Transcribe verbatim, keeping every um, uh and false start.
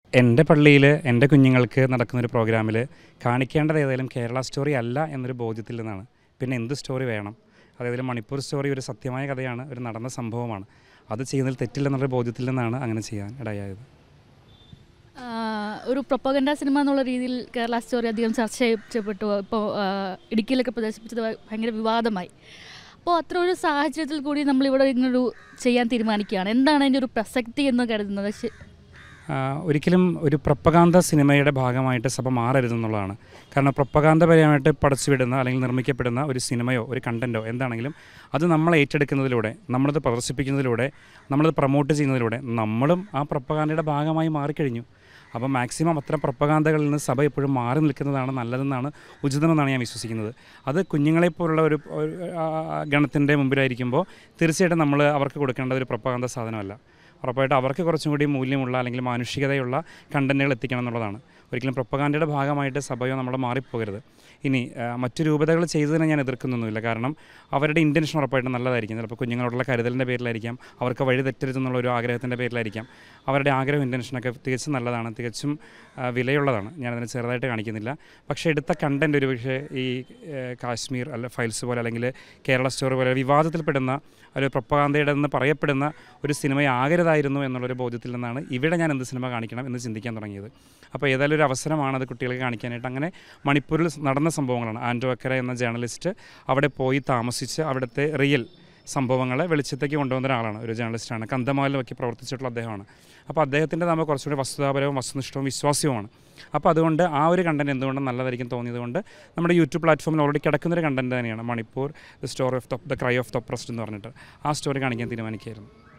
എൻ്റെ പള്ളിയിൽ എൻ്റെ കുഞ്ഞുങ്ങൾക്ക് നടക്കുന്നൊരു പ്രോഗ്രാമിൽ കാണിക്കേണ്ടത് ഏതായാലും കേരള സ്റ്റോറി അല്ല എന്നൊരു ബോധ്യത്തിൽ നിന്നാണ്. പിന്നെ എന്ത് സ്റ്റോറി വേണം? അതായത് മണിപ്പൂർ സ്റ്റോറി ഒരു സത്യമായ കഥയാണ്, ഒരു നടന്ന സംഭവമാണ്. അത് ചെയ്യുന്നതിൽ തെറ്റില്ലെന്നുള്ളൊരു ബോധ്യത്തിൽ നിന്നാണ് അങ്ങനെ ചെയ്യാൻ ഇടയായത്. ഒരു പ്രൊപ്പഗൻഡ സിനിമ എന്നുള്ള രീതിയിൽ കേരള സ്റ്റോറി അധികം ചർച്ച ചെയ്യപ്പെട്ടു. ഇപ്പോൾ ഇടുക്കിയിലൊക്കെ പ്രദർശിപ്പിച്ചത് ഭയങ്കര വിവാദമായി. അപ്പോൾ അത്ര ഒരു സാഹചര്യത്തിൽ കൂടി നമ്മളിവിടെ ഇങ്ങനൊരു ചെയ്യാൻ തീരുമാനിക്കുകയാണ്. എന്താണ് അതിൻ്റെ ഒരു പ്രസക്തി എന്ന് കരുതുന്നത്? ഒരിക്കലും ഒരു പ്രൊപ്പഗാന്ത സിനിമയുടെ ഭാഗമായിട്ട് സഭ മാറരുതെന്നുള്ളതാണ്. കാരണം പ്രൊപ്പഗാന്തപരമായിട്ട് പടച്ചുവിടുന്ന അല്ലെങ്കിൽ നിർമ്മിക്കപ്പെടുന്ന ഒരു സിനിമയോ ഒരു കണ്ടൻറ്റോ എന്താണെങ്കിലും അത് നമ്മൾ ഏറ്റെടുക്കുന്നതിലൂടെ, നമ്മളത് പ്രദർശിപ്പിക്കുന്നതിലൂടെ, നമ്മളത് പ്രൊമോട്ട് ചെയ്യുന്നതിലൂടെ നമ്മളും ആ പ്രൊപ്പഗാന്തയുടെ ഭാഗമായി മാറിക്കഴിഞ്ഞു. അപ്പോൾ മാക്സിമം അത്തരം പ്രൊപ്പഗാന്തകളിൽ നിന്ന് സഭ എപ്പോഴും മാറി നിൽക്കുന്നതാണ് നല്ലതെന്നാണ്, ഉചിതമെന്നാണ് ഞാൻ വിശ്വസിക്കുന്നത്. അത് കുഞ്ഞുങ്ങളെപ്പോലുള്ള ഒരു ഗണത്തിൻ്റെ മുമ്പിലായിരിക്കുമ്പോൾ തീർച്ചയായിട്ടും നമ്മൾ അവർക്ക് കൊടുക്കേണ്ട ഒരു പ്രൊപ്പഗാന്ത സാധനമല്ല. ഉറപ്പായിട്ട് അവർക്ക് കുറച്ചും കൂടി മൂല്യമുള്ള അല്ലെങ്കിൽ മാനുഷികതയുള്ള കണ്ടൻറ്റുകൾ എത്തിക്കണം എന്നുള്ളതാണ്. ഒരിക്കലും പ്രൊപ്പഗാൻഡയുടെ ഭാഗമായിട്ട് സഭയോ നമ്മൾ മാറിപ്പോകരുത്. ഇനി മറ്റു രൂപതകൾ ചെയ്തതിനെ ഞാൻ എതിർക്കുന്നൊന്നുമില്ല. കാരണം അവരുടെ ഇൻറ്റൻഷൻ ഉറപ്പായിട്ട് നല്ലതായിരിക്കും. ചിലപ്പോൾ കുഞ്ഞുങ്ങളോടുള്ള കരുതലിൻ്റെ പേരിലായിരിക്കാം, അവർക്ക് വഴി തെറ്റരുതെന്നുള്ള ഒരു ആഗ്രഹത്തിൻ്റെ പേരിലായിരിക്കാം. അവരുടെ ആഗ്രഹം ഇൻറ്റൻഷനൊക്കെ തികച്ചും നല്ലതാണ്, തികച്ചും വിലയുള്ളതാണ്. ഞാനതിനെ ചെറുതായിട്ട് കാണിക്കുന്നില്ല. പക്ഷേ എടുത്ത കണ്ടൻറ്റ് ഒരു പക്ഷേ ഈ കാശ്മീർ അല്ല ഫയൽസ് പോലെ അല്ലെങ്കിൽ കേരള സ്റ്റോറി പോലെ വിവാദത്തിൽപ്പെടുന്ന ഒരു പ്രൊപ്പഗാന്തയുടെ എന്ന് പറയപ്പെടുന്ന ഒരു സിനിമയാകരുതായിരുന്നു എന്നുള്ളൊരു ബോധ്യത്തിൽ നിന്നാണ് ഇവിടെ ഞാൻ എന്ത് സിനിമ കാണിക്കണം എന്ന് ചിന്തിക്കാൻ തുടങ്ങിയത്. അപ്പോൾ ഏതായാലും ഒരു അവസരമാണ് അത് കുട്ടികൾക്ക് കാണിക്കാനായിട്ട്. അങ്ങനെ മണിപ്പൂരിൽ നടന്ന സംഭവങ്ങളാണ്. ആൻഡ്രോ അക്കര എന്ന ജേർണലിസ്റ്റ് അവിടെ പോയി താമസിച്ച് അവിടുത്തെ റിയൽ സംഭവങ്ങളെ വെളിച്ചത്തേക്ക് കൊണ്ടുവന്ന ഒരാളാണ്, ഒരു ജേർണലിസ്റ്റാണ്. കന്ധമാലിലൊക്കെ പ്രവർത്തിച്ചിട്ടുള്ള അദ്ദേഹമാണ്. അപ്പോൾ അദ്ദേഹത്തിൻ്റെ നമ്മൾ കുറച്ചുകൂടി വസ്തുതാപരവും വസ്തുനിഷ്ഠവും വിശ്വാസ്യവുമാണ്. അപ്പോൾ അതുകൊണ്ട് ആ ഒരു കണ്ടൻറ്റ് എന്തുകൊണ്ടും നല്ലതായിരിക്കും തോന്നിയതുകൊണ്ട് നമ്മുടെ യൂട്യൂബ് പ്ലാറ്റ്ഫോമിൽ ഓൾറെഡി കിടക്കുന്നൊരു കണ്ടൻറ്റ് തന്നെയാണ് Manipur the story of the cry of the oppressed എന്ന് പറഞ്ഞിട്ട് ആ സ്റ്റോറി കാണിക്കാൻ തീരുമാനിക്കുകയായിരുന്നു.